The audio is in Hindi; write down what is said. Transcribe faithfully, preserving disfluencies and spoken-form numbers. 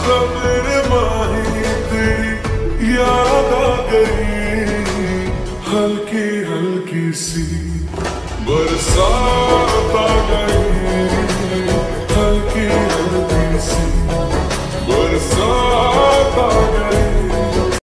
मेरे माही तेरी याद आ गई, हल्की हल्की सी बरसात आ गई, हल्की हल्की सी